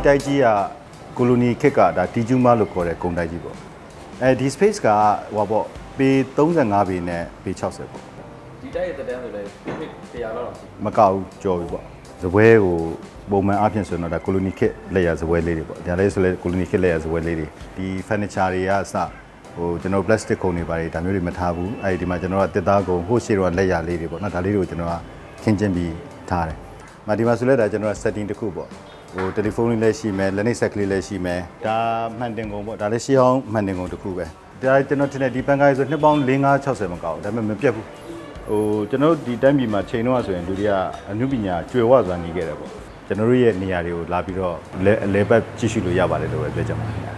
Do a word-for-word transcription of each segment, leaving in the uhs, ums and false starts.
တိုက်ကြီးကကိုလိုနီခေတ်ကဒါတီကျူးမလို့ခေါ်တဲ့ဂုံတိုက်ကြီးပေါ့အဲဒီ space ကဟောပေါ့ပေthirty-fiveပေနဲ့ပေsixtyပေါ့ဒီတိုက်ရဲ့တက်တန်းဆိုလည်းပြည့်ပြည့်100လောက်ရှိမကောက်ဘူးကြော်ပြီပေါ့ဇပွဲကိုပုံမှန်အဖြစ်ဆိုတော့ဒါကိုလိုနီခေတ်လက်ရဇပွဲလေးတွေပေါ့ဒါလည်းဆိုလဲကိုလိုနီခေတ်လက်ရဇပွဲလေးတွေဒီ furniture တွေကစဟိုကျွန်တော် plastic ကုန်တွေပါတယ်ဒါမျိုးတွေမထားဘူးအဲဒီဒီမှာကျွန်တော်ကတစ်သားကုန်ဟိုရှေ့တော့လက်ရလေးတွေပေါ့နော်ဒါလေးတွေကိုကျွန်တော်ကခင်းကျင်းပြီးထားတယ်မဒီမှာဆိုလဲဒါကျွန်တော်က setting တစ်ခုပေါ့ဟိုတယ်လီဖုန်းလေးလည်းရှိမယ်လက်နေဆက်ကလေးလည်းရှိမယ်ဒါမှန်တင်ကုန်ပေါ့ဒါလည်းရှေ့အောင်မှန်တင်ကုန်တစ်ခုပဲဒါကျွန်တော်ထင်တယ်ဒီပန်ကားဆိုနှစ်ပေါင်းfour five sixtyမကောက်ဘူးဒါပေမဲ့မပြတ်ဘူးဟိုကျွန်တော်ဒီတိုင်းပြည်မှာချိန်တော့ဆိုရင်လူတွေကအနုပညာကျွယ်ဝစွာနေခဲ့တယ်ပေါ့ကျွန်တော်တို့ရဲ့နေရာတွေကိုလာပြီးတော့လဲအလဲပတ်ကြည့်ရှုလို့ရပါတယ်လို့ပဲပြောချင်ပါတယ်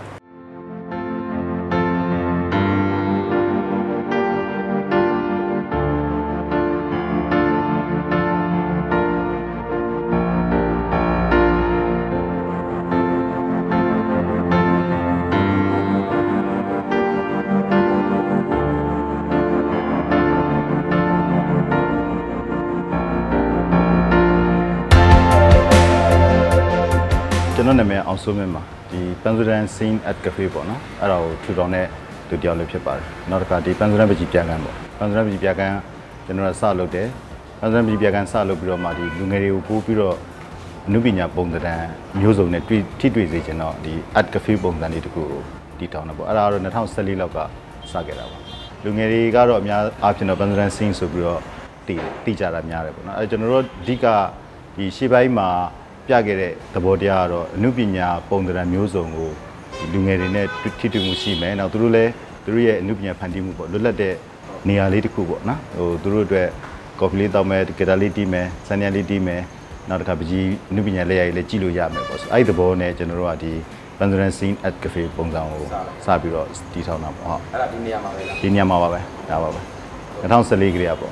ကျွန်တော်နာမည်အောင်စိုးမင်းပါဒီ Pansuran Scene at Cafe ပေါ့နော်အဲ့ဒါကိုထူထောင်တဲ့သူတယောက်လေးဖြစ်ပါတယ်နောက်တစ်ခါဒီ Pansuran ပကြီးပြကန်းပေါ့ Pansuran ပကြီးပြကန်းကျွန်တော်ကစလုပ်တယ် Pansuran ပကြီးပြကန်းစလုပ်ပြီးတော့မှဒီလူငယ်တွေကိုပို့ပြီးတော့အနုပညာပုံစံမျိုးစုံနဲ့တွေ့ထိတွေ့စေချင်တော့ဒီ at cafe ပုံစံလေးတခုကိုတည်ထောင်တာပေါ့အဲ့ဒါကတော့twenty fourteenလောက်ကစခဲ့တာပေါ့လူငယ်တွေကတော့အများအားဖြင့်တော့ Pansuran Scene ဆိုပြီးတော့တည်တည်ကြတာများတယ်ပေါ့နော်အဲကျွန်တော်တို့အဓိကဒီရှေ့ပိုင်းမှာပြခဲ့တဲ့သဘောတရားကတော့အနုပညာပုံစံမျိုးစုံကိုလူငယ်တွေနဲ့ထိတွေ့မှုရှိမယ်။နောက်သူတို့လည်းသူတို့ရဲ့အနုပညာဖန်တီးမှုပေါ့လွတ်လပ်တဲ့နေရာလေးတစ်ခုပေါ့နော်။ဟိုသူတို့အတွက်ကော်ဖီလေးတောက်မယ်ဂီတာလေးတီးမယ်ဆန်နီယာလေးတီးမယ်နောက်တစ်ခါပကြီးအနုပညာလက်ရည်လေးကြည့်လို့ရမယ်ပေါ့။အဲ့ဒီသဘောနဲ့ကျွန်တော်တို့ကဒီ Pansuran Scene at Cafe ပုံစံကိုစပြီးတော့တည်ထောင်တာပေါ့ဟုတ်။အဲ့ဒါဒီနေရာမှာပဲလား။ဒီနေရာမှာပါပဲဒါပါပဲtwenty fourteenကလေးอ่ะပေါ့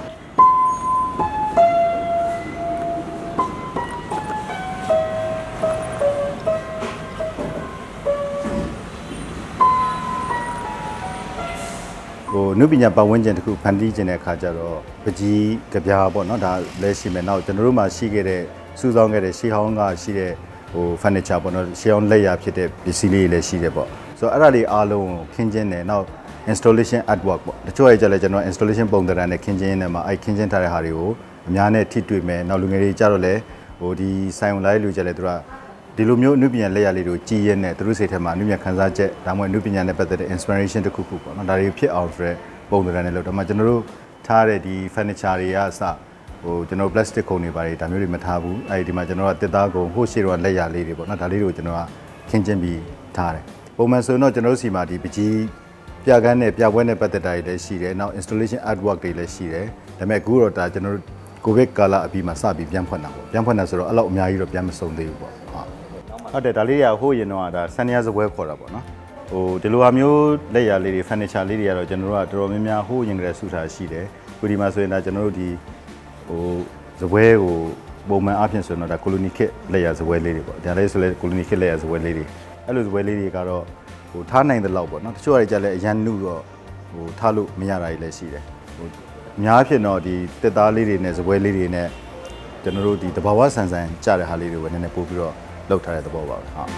ဟိုနုပညာပတ်ဝန်းကျင်တစ်ခုဖန်တီးခြင်းတဲ့အခါကျတော့ပကြီးကြပြားပေါ့နော်ဒါလည်းရှိမယ်နောက်ကျွန်တော်တို့မှာရှိခဲ့တဲ့စူးစောင်းခဲ့တဲ့ရှေးဟောင်းကရှိတဲ့ဟို furniture ပေါ့နော်ရှေးဟောင်းလက်ရာဖြစ်တဲ့ပစ္စည်းလေးတွေလည်းရှိတယ်ပေါ့ဆိုတော့အဲ့ဒါလေးအားလုံးကိုခင်းကျင်းတယ်နောက် installation artwork ပေါ့တချို့ရဲ့ကြလဲကျွန်တော် installation ပုံသဏ္ဍာန်နဲ့ခင်းကျင်းနေမှာအဲ့ခင်းကျင်းထားတဲ့ဟာတွေကိုအများနဲ့ထိတွေ့မယ်နောက်လူငယ်တွေကြတော့လေဟိုဒီဆိုင်ဝင်လိုက်လူကြလဲသူကဒီလိုမျိုးအနုပညာလက်ရလေးတွေကိုကြည်ရဲနဲ့သူတို့စိတ်ထဲမှာအနုပညာခန်းစားချက်ဒါမှမဟုတ်အနုပညာနဲ့ပတ်သက်တဲ့ inspiration တစ်ခုခုပေါ့နော်ဒါတွေဖြစ်အောင်ဆိုရဲပုံစံနဲ့လို့ဒါမှကျွန်တော်တို့ထားတဲ့ဒီ furniture တွေကအစဟိုကျွန်တော် plastic ကုန်တွေပါတယ်ဒါမျိုးတွေမထားဘူးအဲဒီဒီမှာကျွန်တော်ကတစ်သားကုန်ဟိုရှေ့တော့လက်ရလေးတွေပေါ့နော်ဒါလေးတွေကိုကျွန်တော်ကခင်းကျင်းပြီးထားတယ်ပုံမှန်ဆိုတော့ကျွန်တော်တို့စီမှာဒီပကြီးပြကန်းနဲ့ပြပွဲနဲ့ပတ်သက်တာတွေလည်းရှိတယ်နောက် installation artwork တွေလည်းရှိတယ်ဒါပေမဲ့အခုတော့ဒါကျွန်တော်တို့ကိုဗစ်ကာလအပြီးမှာစပြီးပြန်ဖွင့်တာပေါ့ပြန်ဖွင့်တာဆိုတော့အဲ့လောက်အများကြီးတော့ပြန်မစုံသေးဘူးပေါ့ဟုတ်တယ်ဒါလေးတွေကဟိုရင်တော့ဒါဆန်နီယာစပွဲခေါ်တာပေါ့နော်ဟိုဒီလိုဟာမျိုးလက်ရလေးတွေ furniture လေးတွေကတော့ကျွန်တော်တို့ကတော်တော်များများဟိုရင်ကလေးစုထားရှိတယ်ကိုဒီမှာဆိုရင်ဒါကျွန်တော်တို့ဒီဟိုစပွဲကိုပုံမှန်အဖြစ်ဆိုတော့ဒါကိုလိုနီခေတ်လက်ရစပွဲလေးတွေပေါ့ဒါလေးဆိုလဲကိုလိုနီခေတ်လက်ရစပွဲလေးတွေအဲ့လိုစပွဲလေးတွေကတော့ဟိုထားနိုင်တဲ့လောက်ပေါ့နော်တချို့အရာကြလဲအရန်နုတော့ဟိုထားလို့မရတာကြီးလည်းရှိတယ်ဟိုအများအဖြစ်တော့ဒီတက်သားလေးတွေနဲ့စပွဲလေးတွေနဲ့ကျွန်တော်တို့ဒီတဘာဝဆန်ဆန်ကြတဲ့ဟာလေးတွေပဲနည်းနည်းပို့ပြီးတော့လောက်ထားတဲ့သဘောပါပဲဟုတ်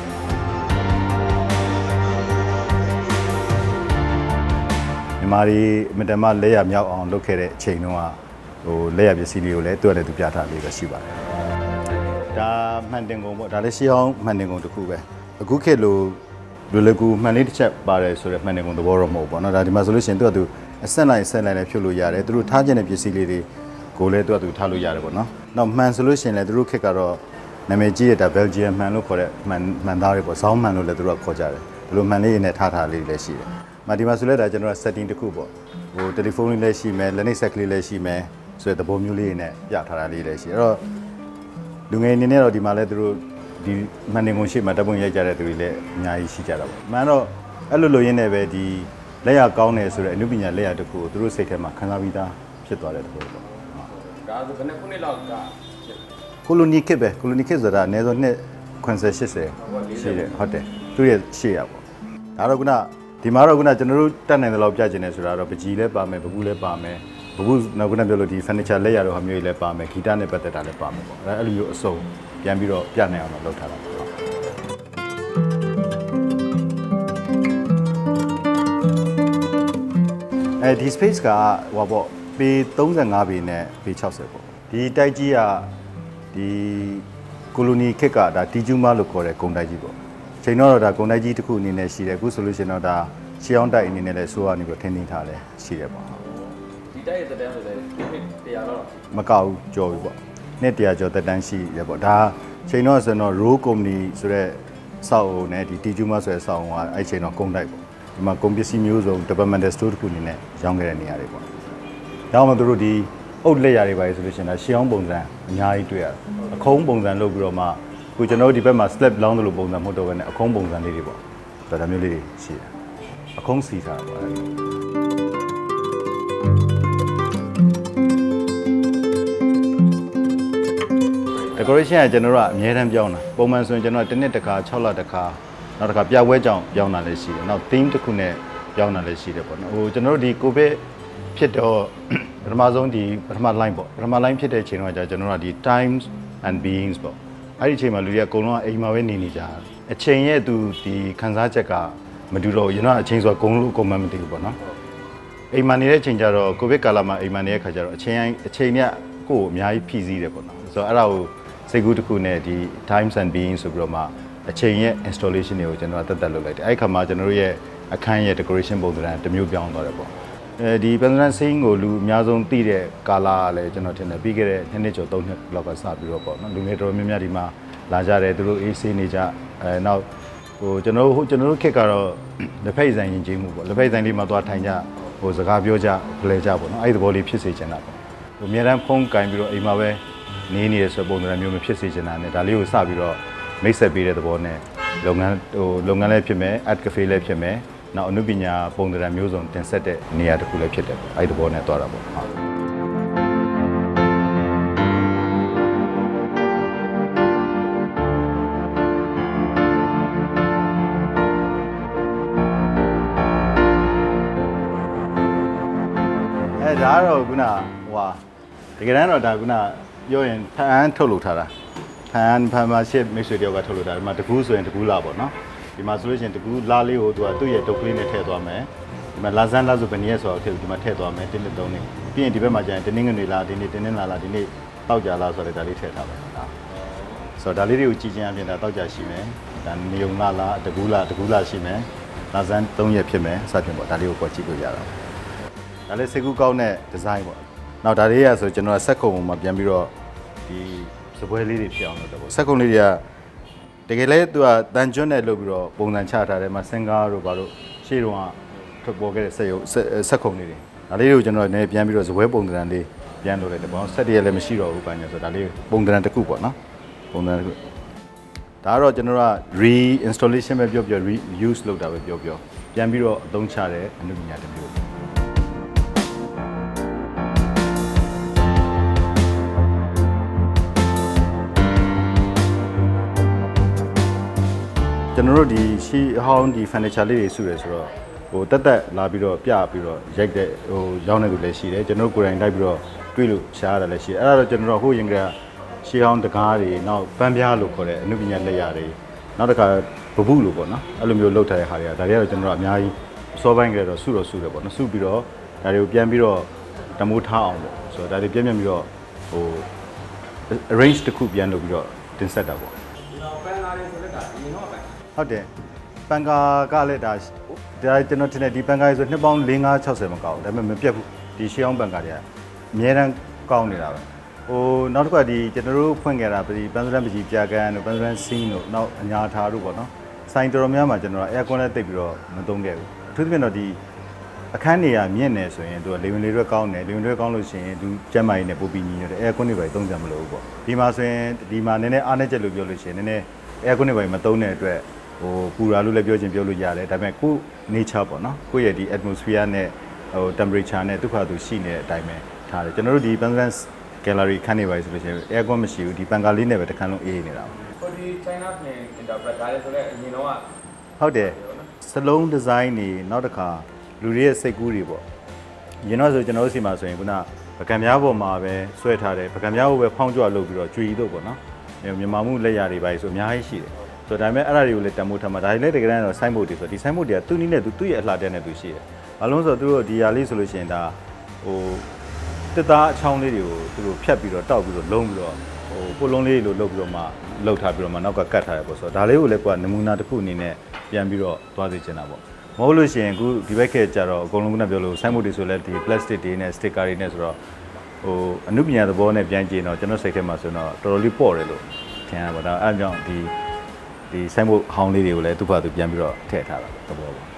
မြန်မာပြည်မတမလက်ရမြောက်အောင်လုပ်ခဲ့တဲ့အချိန်တုန်းကဟိုလက်ရပစ္စည်းလေးကိုလည်းတွေ့ရတယ်သူပြထားလေးပဲရှိပါတယ်ဒါမှန်တင်ကုန်ပေါ့ဒါလည်းရှေးအောင်မှန်တင်ကုန်တစ်ခုပဲအခုခေတ်လိုလူလကူမှန်လေးတစ်ချက်ပါတယ်ဆိုတော့မှန်တင်ကုန်သဘောတော့မဟုတ်ပေါ့နော်ဒါဒီမှာဆိုလို့ရှိရင်သူကသူအဆက်လိုက်ဆက်လိုက်လည်းဖြုတ်လို့ရတယ်သူတို့ထားခြင်းတဲ့ပစ္စည်းလေးတွေကိုလည်းသူကသူထားလို့ရတယ်ပေါ့နော်နောက်မှန်ဆိုလို့ရှိရင်လည်းသူတို့ခေတ်ကတော့နာမည်ကြီးတဲ့ဒါ Belgium မှန်လို့ခေါ်တဲ့မှန်မှန်သားတွေပေါ့ဇောင်းမှန်လို့လည်းသူတို့ကခေါ်ကြတယ်ဒီလိုမှန်လေးတွေနဲ့ထားထားလေးတွေလည်းရှိတယ်မဒီမှာဆိုလဲဒါကျွန်တော်က setting တစ်ခုပေါ့ဟိုတယ်လီဖုန်းလေးလည်းရှိမယ်လက်နေဆက်ကလေးလည်းရှိမယ်ဆိုတဲ့သဘောမျိုးလေးတွေနဲ့ပြထားတာလေးလည်းရှိအဲ့တော့လူငယ်အနေနဲ့တော့ဒီမှာလဲသူတို့ဒီမှန်နေကုန်ရှိမှတပုံရိုက်ကြတဲ့သူတွေလည်းအများကြီးရှိကြတာပေါ့မှန်တော့အဲ့လိုလိုရင်းနဲ့ပဲဒီလက်ရကောင်းတယ်ဆိုတဲ့အနုပညာလက်ရတစ်ခုကိုသူတို့စိတ်ထဲမှာခံစားပြီးသားဖြစ်သွားတဲ့သဘောပေါ့ဒါဆိုဘယ်နှစ်ခုနှစ်လောက်ကကိုလိုနီခေတ်ပဲကိုလိုနီခေတ်ဆိုတာအနည်းဆုံးနှစ်fifty eightyရှိတယ်ဟုတ်တယ်သူရဲ့ရှေ့ရပေါ့ဒါတော့ခုနဒီမှာတော့ခုနကျွန်တော်တို့တက်နိုင်တဲ့လောက်ပြကျင်နေဆိုတာတော့ပကြီးလည်းပါမယ်ပကူလည်းပါမယ်ပကူနောက်ခုနပြောလို့ဒီ furniture လက်ရတော့ဟာမျိုးကြီးလည်းပါမယ်ဂီတနဲ့ပတ်သက်တာလည်းပါမယ်ပေါ့အဲအဲ့လိုမျိုးအစုံပြန်ပြီးတော့ပြနိုင်အောင်လုပ်ထားတာပေါ့အဲဒီ space ကဟိုပေါ့ပေသirty-fiveပေနဲ့ပေsixtyပေါ့ဒီတိုက်ကြီးကဒီကိုလိုနီခေတ်ကဒါတီကျူးမလို့ခေါ်တဲ့ဂုံတိုက်ကြီးပေါ့ချိန်တော့ဒါဂုံတိုက်ကြီးတစ်ခုအနေနဲ့ရှိတယ်အခုဆိုလို့ရှိရင်တော့ဒါရှေးအောင်တိုက်အနေနဲ့လည်းဆိုးကနေပြီးထင်းထင်းထားလဲရှိတယ်ပေါ့ဒီတိုက်ရဲ့တက်တန်းဆိုလည်းနှစ်one hundredလောက်မကောက်ဘူးကြော်ပြီပေါ့နှစ်one hundredကျော်တက်တန်းရှိတယ်ပေါ့ဒါချိန်တော့ဆိုတော့ Row Company ဆိုတဲ့စောက်အုံနဲ့ဒီတီကျူးမဆိုတဲ့စောက်အုံကအဲ့ချိန်တော့ဂုံတိုက်ပေါ့ဒီမှာကုန်ပစ္စည်းမျိုးစုံ departmental store တစ်ခုအနေနဲ့ရောင်းခဲ့တဲ့နေရာတွေပေါ့။ဒါမှမဟုတ်တို့ဒီအုတ်လက်ရာတွေပါလေဆိုလို့ရှိရင်ဒါရှေးအောင်ပုံစံအများကြီးတွေ့ရတယ်။အခုံးပုံစံလုပ်ပြီးတော့မှခုကျွန်တော်ဒီဘက်မှာ slab လောင်းတယ်လို့ပုံစံမဟုတ်တော့ဘဲနဲ့အခုံးပုံစံလေးတွေပေါ့။ဒါမျိုးလေးတွေရှိတယ်။အခုံးစီထားတာပေါ့။ decoration ကကျွန်တော်တို့ကအများတန်းပြောင်းတာပုံမှန်ဆိုရင်ကျွန်တော်တစ်နှစ်တစ်ခါsixလတစ်ခါနောက်တစ်ခါပြပွဲကြောင်ပြောင်းတာလည်းရှိတယ်နောက် theme တစ်ခုနဲ့ပြောင်းတာလည်းရှိတယ်ပေါ့နော်ဟိုကျွန်တော်တို့ဒီကိုဗစ်ဖြစ်တော့ပထမဆုံးဒီပထမ line ပေါ့ပထမ line ဖြစ်တဲ့အချိန်တော့ကြာကျွန်တော်တို့ကဒီ times and beings ပေါ့အဲ့ဒီအချိန်မှာလူတွေကအကုန်လုံးကအိမ်မှာပဲနေနေကြတယ်အချိန်ရဲ့သူဒီခန်းစားချက်ကမတူတော့ဘူးကျွန်တော်အချိန်ဆိုအကုန်လုံးအကုန်မှမသိဘူးပေါ့နော်အိမ်မှာနေတဲ့အချိန်ကျတော့ကိုဗစ်ကာလမှာအိမ်မှာနေတဲ့ခါကျတော့အချိန်အချိန်ကကိုယ်အများကြီးဖြည့်ဆည်းတယ်ပေါ့နော်ဆိုတော့အဲ့ဒါကိုစိတ်ကူးတစ်ခုနဲ့ဒီ times and beings ဆိုပြီးတော့မှအချိန်ရဲ့ installation တွေကိုကျွန်တော်တက်တက်လုပ်လိုက်တယ်အဲ့ခါမှာကျွန်တော်တို့ရဲ့အခန်းရဲ့ decoration ပုံစံတစ်မျိုးပြောင်းသွားတယ်ပေါ့အဲဒီပန်စရန်စိင်းကိုလူအများဆုံးသိတဲ့ကာလာကလည်းကျွန်တော်ထင်တယ်ပြီးခဲ့တဲ့နှစ်နှစ်ကျော်သုံးနှစ်လောက်ကစပြီးတော့ပေါ့နော်လူငယ်တော်များများဒီမှာလာကြတယ်သူတို့အေးဆေးနေကြအဲနောက်ဟိုကျွန်တော်တို့ကျွန်တော်တို့ခက်ကတော့လက်ဖက်ဆိုင်ရင်ချင်းမှုပေါ့လက်ဖက်ဆိုင်လေးမှာသွားထိုင်ကြဟိုစကားပြောကြဖလဲကြပေါ့နော်အဲ့ဒီသဘောလေးဖြစ်စေချင်တာပေါ့ဟိုအများတန်းဖုန်းကင်ပြီးတော့အိမ်မှာပဲနေနေရဆိုပုံစံမျိုးမဖြစ်စေချင်တာနဲ့ဒါလေးကိုစပြီးတော့မိတ်ဆက်ပေးတဲ့သဘောနဲ့လုပ်ငန်းဟိုလုပ်ငန်းလည်းဖြစ်မယ် art cafe လည်းဖြစ်မယ်နောက်အနုပညာပုံစံမျိုးစုံတင်ဆက်တဲ့နေရာတစ်ခုလည်းဖြစ်တယ်ပေါ့အဲ့ဒီသဘောနဲ့တွားတာပေါ့အဲဒါတော့ခုနဟိုဟာတကယ်တမ်းတော့ဒါခုနပြောရင်ဖန်ထုတ်လုပ်ထားတာဖန်ဖန်မှာရှစ်မိတ်ဆွေတယောက်ကထုတ်လို့တာဒီမှာတကူးဆိုရင်တကူးလာပေါ့နော်ဒီမှာဆိုလို့ရှိရင်တကူးလာလေးကိုသူကသူ့ရဲ့တုပ်ကလေးနဲ့ထည့်သွားမယ်ဒီမှာလာဇန်လာဆိုဘယ်နည်းဆိုတော့ထည့်ဒီမှာထည့်သွားမယ်တင်းတစ်သုံးနေပြီးရင်ဒီဘက်မှာကျရင်တင်းငွေလာဒီနေ့တင်းနေလာလာဒီနေ့တောက်ကြလာဆိုတော့ဒါလေးထည့်ထားမယ်ဟာဆိုတော့ဒါလေးတွေကိုကြည်ကျင်အပြင်ဒါတောက်ကြရှိမယ်ဒါနေုံလာလာတကူးလာတကူးလာရှိမယ်လာဇန်သုံးရက်ဖြစ်မယ်စသဖြင့်ပေါ့ဒါလေးကိုပေါ်ကြည့်လို့ရတာဒါလေးစိတ်ကူးကောင်းတဲ့ဒီဇိုင်းပေါ့နောက်ဒါလေးရဆိုကျွန်တော်ဆက်ခုံမှာပြန်ပြီးတော့ဒီစပွဲလေးတွေဖြစ်အောင်လုပ်တော့ပေါ့ဆက်ကုံလေးတွေကတကယ်လဲသူကတန်ကျွန်းနဲ့လုပ်ပြီးတော့ပုံစံချထားတယ်မှာစင်ကားတို့ဘာလို့ရှေ့တုန်းကထွက်ပေါ်ခဲ့တဲ့ဆက်ရုပ်ဆက်ခုံလေးတွေဒါလေးတွေကိုကျွန်တော်လည်းပြန်ပြီးတော့စပွဲပုံစံလေးပြန်လုပ်လိုက်တယ်ပေါ့ဆက်တရလည်းမရှိတော့ဘူးပိုင်းညာဆိုဒါလေးပုံစံတစ်ခုပေါ့နော်ပုံစံတစ်ခုဒါကတော့ကျွန်တော်က re installation ပဲပြောပြော reuse လုပ်တာပဲပြောပြောပြန်ပြီးတော့အသုံးချတဲ့အနုပညာတစ်မျိုးကျွန်တော်တို့ဒီရှီဟောင်းဒီ furniture လေးတွေစုရဆိုတော့ဟိုတက်တက်လာပြီးတော့ပြပြီးတော့ရိုက်တဲ့ဟိုရောင်းနေသူလည်းရှိတယ်ကျွန်တော်တို့ကိုယ်တိုင်လိုက်ပြီးတော့တွေ့လို့ရှားရတယ်လည်းရှိတယ်အဲ့ဒါတော့ကျွန်တော်တို့ဟိုရင်ကရှီဟောင်းတကားတွေနောက်ပန်းပြားလို့ခေါ်တဲ့အနုပညာလက်ရာတွေနောက်တစ်ခါဗပုလို့ပေါ့နော်အဲ့လိုမျိုးလုပ်ထားတဲ့ဟာတွေကဒါတွေကတော့ကျွန်တော်တို့အများကြီးစောပိုင်းကလေးတော့စုတော့စုတယ်ပေါ့နော်စုပြီးတော့ဒါတွေကိုပြန်ပြီးတော့တမိုးထားအောင်ပေါ့ဆိုတော့ဒါတွေပြန်ပြန်ပြီးတော့ဟို arrange တစ်ခုပြန်လုပ်ပြီးတော့တင်ဆက်တာပေါ့ဟုတ်တယ်ပန်ကာကလည်းဒါဒါကျွန်တော်ထင်တယ်ဒီပန်ကာဆိုနှစ်ပေါင်းfive five six zeroမကောက်ဘူးဒါပေမဲ့မပြတ်ဘူးဒီရှေးအောင်ပန်ကာတွေကအများတန်းကောင်းနေတာပဲဟိုနောက်တစ်ခါဒီကျွန်တော်တို့ဖွင့်ခဲ့တာဒီပန်စရန်ပကြီးပြကန်တို့ပန်စရန်စင်းတို့နောက်အညာထားတို့ပေါ့နော်ဆိုင်တော်တော်များမှာကျွန်တော် air con နဲ့တိတ်ပြီးတော့မသုံးခဲ့ဘူးအထူးသဖြင့်တော့ဒီအခန်းနေရမြင့်နေဆိုရင်သူကလေဝင်လေရွက်ကောင်းတယ်လေဝင်ရွက်ကောင်းလို့ရှိရင်သူကျန်းမာရေးနဲ့ပိုပြီးညီညွတ်တယ် air con တွေပဲသုံးကြမလို့ပေါ့ဒီမှာဆိုရင်ဒီမှာနည်းနည်းအားနည်းချက်လို့ပြောလို့ရှိရင်နည်းနည်း air con တွေပဲမသုံးတဲ့အတွက်ဟိုပူရာလို့လည်းပြောချင်ပြောလို့ရတယ်ဒါပေမဲ့ကို nature ပေါ့နော်ကိုယ့်ရဲ့ဒီ atmosphere နဲ့ဟို temperature နဲ့ဒုက္ခသူရှိနေတဲ့အတိုင်းပဲထားတယ်ကျွန်တော်တို့ဒီ Pangalan gallery ခန်းနေပါဆိုလို့ရှိရင် air con မရှိဘူးဒီပန်ကာလေးနဲ့ပဲတစ်ခါလုံးအေးနေတာပေါ့ဟိုဒီ China နဲ့ interpret ဒါလည်းဆိုတော့အရင်တော့ဟုတ်တယ်စလုံး design တွေနောက်တစ်ခါလူတွေရဲ့စိတ်ကူးတွေပေါ့ရင်တော့ဆိုကျွန်တော်တို့စီမှာဆိုရင်ခုနပကံများပေါ်မှာပဲဆွဲထားတယ်ပကံများကိုပဲဖောင်းကြွလုပ်ပြီးတော့ကြွေတို့ပေါ့နော်မြန်မာမှုလက်ရာတွေပါဆိုအများကြီးရှိတယ်ဆိုတော့ဒါပေမဲ့အဲ့ဒါတွေကိုလည်းတမိုးထားမှာဒါလည်းတကယ်တမ်းတော့ sign board တွေဆိုဒီ sign board တွေကသူ့နည်းနဲ့သူသူ့ရဲ့အလှတဲ့နဲ့သူရှိတယ်ဘာလို့ဆိုတော့သူတို့ဒီဟာလေးဆိုလို့ရှိရင်ဒါဟိုတက်သားအချောင်းလေးတွေကိုသူတို့ဖြတ်ပြီးတော့တောက်ပြီးတော့လုံးပြီးတော့ဟိုပိုလုံးလေးလိုလုပ်ပြီးတော့မှလှုပ်ထားပြီးတော့မှနောက်ကကတ်ထားရပေါ့ဆိုတော့ဒါလေးကိုလည်းကွာနမူနာတစ်ခုအနေနဲ့ပြန်ပြီးတော့သွားစေချင်တာပေါ့မဟုတ်လို့ရှိရင်အခုဒီဘက်ခေတ်ကျတော့အကုန်လုံးကပြောလို့ဆိုင်းဘုတ်တွေဆိုလဲဒီ plastic တွေနဲ့ sticker တွေနဲ့ဆိုတော့ဟိုအနုပညာသဘောနဲ့ပြန်ကြည့်တော့ကျွန်တော်စိတ်ထဲမှာဆိုတော့တော်တော်လေးပေါ့တယ်လို့ထင်ရပါတော့အဲအကြောင်းဒီဒီဆိုင်းဘုတ်ဟောင်းလေးတွေကိုလည်းသူ့ဘာသူပြန်ပြီးတော့ထည့်ထားတာသဘောပေါ့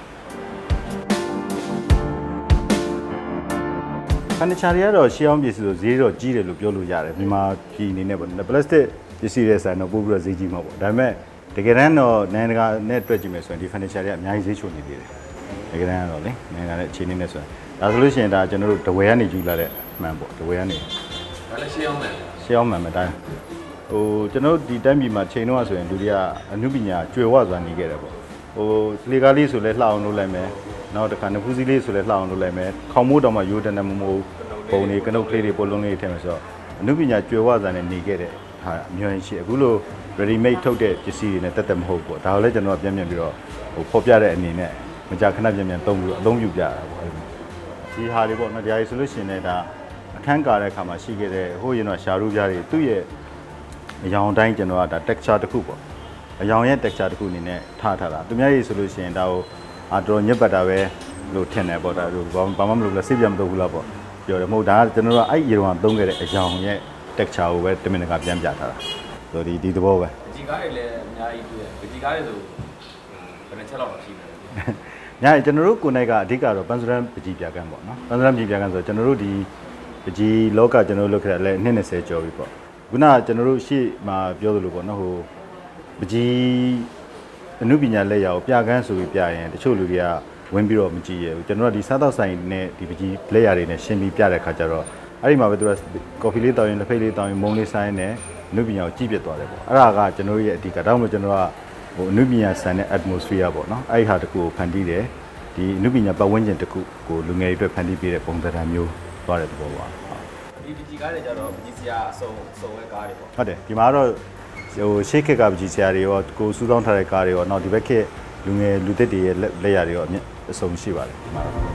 ဖန်နီချာတွေကတော့ရှေးအောင်ပစ္စည်းဆိုဈေးတော့ကြီးတယ်လို့ပြောလို့ရတယ်မြန်မာပြည်အနေနဲ့ပေါ့နော် plastic ပစ္စည်းတွေဆိုင်တော့ပို့ပြီးတော့ဈေးကြီးမှာပေါ့ဒါပေမဲ့တကယ်တမ်းတော့နိုင်ငံတကာနဲ့တွေ့ကြည့်မယ်ဆိုရင်ဒီ furniture တွေကအများကြီးဈေးချိုနေသေးတယ်တကယ်တမ်းကတော့လေနိုင်ငံတကာနဲ့အခြေအနေနဲ့ဆိုရင်ဒါဆိုလို့ရှိရင်ဒါကျွန်တော်တို့တဝဲကနေယူလာတဲ့အမှန်ပေါ့တဝဲကနေဒါလည်းရှေးအောင်မှန်ရှေးအောင်မှန်မယ်တိုင်းဟိုကျွန်တော်တို့ဒီတိုင်းပြည်မှာချိန်တော့ဆိုရင်လူတွေကအနုပညာကျွယ်ဝစွာနေခဲ့တယ်ပေါ့ဟိုလေကားလေးဆိုလဲလှအောင်လုပ်လိုက်မယ်နောက်တစ်ခါနဖူးစည်းလေးဆိုလဲလှအောင်လုပ်လိုက်မယ်ခေါင်းမိုးတောင်မှရိုးတန်းတန်းမမိုးပုံလေးကနုတ်ကလေးတွေပိုလုံးလေးထည့်မယ်ဆိုတော့အနုပညာကျွယ်ဝစွာနဲ့နေခဲ့တဲ့ဟာအမျိုးကြီးရှိအခုလို ready made ထုတ်တဲ့ပစ္စည်းတွေနဲ့တက်တက်မဟုတ်ပေါ့ဒါကိုလည်းကျွန်တော်ပြန်ပြန်ပြီးတော့ဟိုဖော်ပြတဲ့အနေနဲ့မကြာခဏပြန်ပြန်သုံးပြီးတော့အသုံးပြုကြတာပေါ့ဒီဟာတွေပေါ့နော်ဒီဟာတွေဆိုလို့ရှိရင်လည်းဒါအခန်းကာတဲ့အခါမှာရှိခဲ့တဲ့ဟိုရင်တော့ရှာရူးပြားတွေသူ့ရဲ့အယောင်တိုင်းကျွန်တော်ကဒါ texture တစ်ခုပေါ့အယောင်ရဲ့ texture တစ်ခုအနေနဲ့ထားထားတာသူများကြီးဆိုလို့ရှိရင်ဒါကိုအာတော်ညက်ပတ်တာပဲလို့ထင်တယ်ပေါ့ဒါတို့ဘာမှမလုပ်လဲစိတ်ပြမလုပ်ဘူးလားပေါ့ပြောတယ်မဟုတ်ဒါကကျွန်တော်တို့အဲ့ဒီတော့သုံးခဲ့တဲ့အယောင်ရဲ့ texture ကိုပဲတမင်တကာပြန်ပြထားတာဆိုဒီဒီသဘောပဲဒီကားတွေလည်းအများကြီးတွေ့တယ်ဒီကားတွေဆိုဘယ်နှချက်လောက်ရှိလဲညာကျွန်တော်တို့ကိုယ်နိုင်ကအဓိကတော့ပန်းစရန်ပကြီးပြကန်းပေါ့နော်ပန်းစရန်ပကြီးပြကန်းဆိုကျွန်တော်တို့ဒီပကြီးလောကကျွန်တော်တို့လုပ်ခဲ့တဲ့လည်းနှစ်၂၀ကျော်ပြီပေါ့ခုနကကျွန်တော်တို့ရှေ့မှာပြောသလိုပေါ့နော်ဟိုပကြီးအနုပညာလက်ရာကိုပြကန်းဆိုပြီးပြရင်တချို့လူတွေကဝင်ပြီးတော့မကြည့်ရဘူးကျွန်တော်တို့ဒီစားတော့ဆိုင်နဲ့ဒီပကြီးလက်ရာတွေနဲ့ရှင်းပြီးပြတဲ့ခါကျတော့အဲ့ဒီမှာပဲသူကကော်ဖီလေးတောင်းရင်လက်ဖိတ်လေးတောင်းရင်မုံလေးဆိုင်နဲ့အနုပညာကိုကြည့်ပြသွားတယ်ပေါ့အဲ့ဒါကကျွန်တော်ရဲ့အဓိကတောင်းလို့ကျွန်တော်ကဟိုအနုပညာဆန်တဲ့ atmosphere ပေါ့နော်အဲ့ဒီဟာတကူကိုဖန်တီးတယ်ဒီအနုပညာပတ်ဝန်းကျင်တကူကိုလူငယ်တွေအတွက်ဖန်တီးပေးတဲ့ပုံစံမျိုးသွားတဲ့သဘောပါဒီပကြီးကားတွေကြတော့ပကြီးစရာအစုံအစုံရဲ့ကားတွေပေါ့ဟုတ်တယ်ဒီမှာတော့ဟိုရှေးခေတ်ကပကြီးစရာတွေရောကိုစူးစောင်းထားတဲ့ကားတွေရောနောက်ဒီဘက်ခေတ်လူငယ်လူသစ်တွေရဲ့လက်ရာတွေရောအစုံရှိပါတယ်ဒီမှာတော့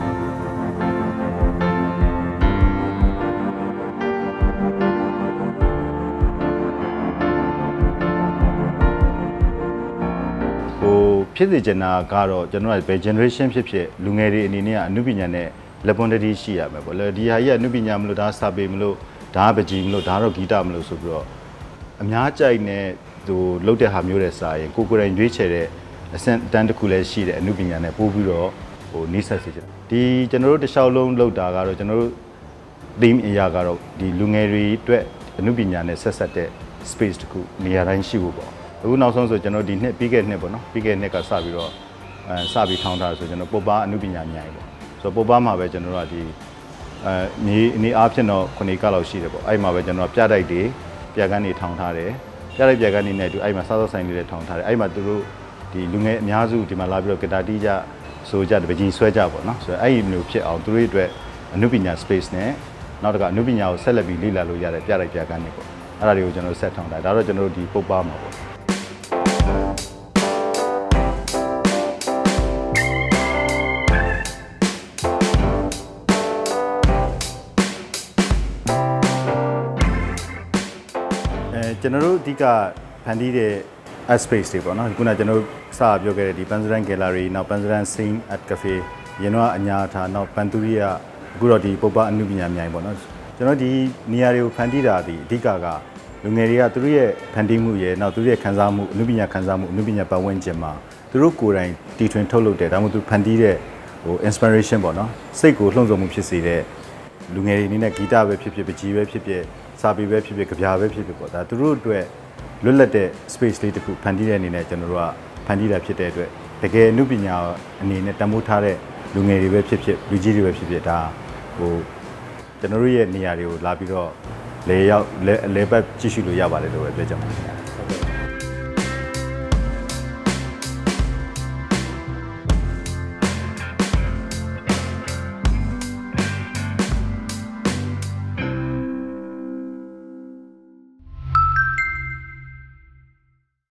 ဖြစ်စေချင်တာကတော့ကျွန်တော်ကဘယ် generation ဖြစ်ဖြစ်လူငယ်တွေအနေနဲ့ကအနုပညာနဲ့လက်ပွန်တတိရှိရမယ်ပေါ့လေဒီဟာကြီးကအနုပညာမလို့ဒါစာပေမလို့ဒါပကြီးမလို့ဒါတော့ဂီတမလို့ဆိုပြီးတော့အများကြိုက်နဲ့ဟိုလုတ်တဲ့ဟာမျိုးတွေစာရင်ကိုကိုယ်တိုင်ရွေးချယ်တဲ့အဆင့်တန်းတစ်ခုလည်းရှိတဲ့အနုပညာနဲ့ပို့ပြီးတော့ဟိုနှိစက်စေချင်ဒီကျွန်တော်တို့တစ်လျှောက်လုံးလုတ်တာကတော့ကျွန်တော်တို့ theme အရာကတော့ဒီလူငယ်တွေအတွက်အနုပညာနဲ့ဆက်ဆက်တဲ့ space တစ်ခုနေရာတိုင်းရှိဖို့ပေါ့အခုနောက်ဆုံးဆိုကျွန်တော်ဒီနှစ်ပြီးခဲ့တဲ့နှစ်ပေါ့နော်ပြီးခဲ့တဲ့နှစ်ကစပြီးတော့အဲစပြီးထောင်းထားဆိုကျွန်တော်ပုပ္ပအနုပညာမြိုင်ပေါ့ဆိုတော့ပုပ္ပမှာပဲကျွန်တော်တို့ကဒီအဲနေနေအားဖြင့်တော့ခုနှစ်ကလောက်ရှိတယ်ပေါ့အဲ့မှာပဲကျွန်တော်ပြတိုက်တွေပြကန်းတွေထောင်းထားတယ်ပြတိုက်ပြကန်းတွေနဲ့တူအဲ့မှာစားသောက်ဆိုင်တွေလည်းထောင်းထားတယ်အဲ့မှာသူတို့ဒီလူငယ်အများစုဒီမှာလာပြီးတော့ဂီတာတီးကြဆိုကြပကြီးဆွဲကြပေါ့နော်ဆိုတော့အဲ့ဒီမျိုးဖြစ်အောင်သူတို့အတွက်အနုပညာ space နဲ့နောက်တစ်ခါအနုပညာကိုဆက်လက်ပြီးလေ့လာလို့ရတဲ့ပြတိုက်ပြကန်းတွေပေါ့အဲ့ဒါတွေကိုကျွန်တော်ဆက်ထောင်းထားဒါတော့ကျွန်တော်တို့ဒီပုပ္ပမှာပေါ့ကျွန်တော်တို့အဓိကဖန်တီးတဲ့ art space တွေပေါ့နော်ခုနကကျွန်တော်စပြောခဲ့တဲ့ဒီ Pansaran Gallery နောက် Pansaran Scene Art Cafe ရင်းတော့အညာထားနောက် Panturiya အခုတော့ဒီပုပ္ပအနုပညာမြိုင်ပေါ့နော်ကျွန်တော်ဒီနေရာတွေကိုဖန်တီးတာဒီအဓိကကလူငယ်တွေကသူတို့ရဲ့ဖန်တီးမှုရဲ့နောက်သူတို့ရဲ့ခံစားမှုအနုပညာခံစားမှုအနုပညာပတ်ဝန်းကျင်မှာသူတို့ကိုယ်တိုင်တီထွင်ထုတ်လုပ်တဲ့ဒါမှမဟုတ်သူဖန်တီးတဲ့ဟို inspiration ပေါ့နော်စိတ်ကိုလှုံ့ဆော်မှုဖြစ်စေတဲ့လူငယ်တွေအနေနဲ့ဂီတပဲဖြစ်ဖြစ်ပကြီးပဲဖြစ်ဖြစ်စာပေပဲဖြစ်ဖြစ်ကြပြပဲဖြစ်ဖြစ်ပေါ့ဒါသူတို့အတွက်လွတ်လပ်တဲ့ space လေးတစ်ခုဖန်တီးတဲ့အနေနဲ့ကျွန်တော်တို့ကဖန်တီးတာဖြစ်တဲ့အတွက်တကယ်အနုပညာအနေနဲ့တန်ဖိုးထားတဲ့လူငယ်တွေပဲဖြစ်ဖြစ်လူကြီးတွေပဲဖြစ်ဖြစ်ဒါဟိုကျွန်တော်တို့ရဲ့နေရာတွေကိုလာပြီးတော့လေရောက်လေပတ်ကြည့်ရှုလို့ရပါတယ်လို့ပဲပြောချင်ပါတယ်